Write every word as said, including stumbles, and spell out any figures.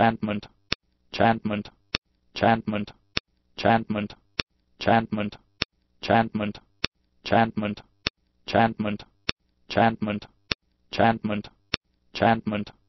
Chantment. Chantment. Chantment. Chantment. Chantment. Chantment. Chantment. Chantment. Chantment. Chantment. Chantment.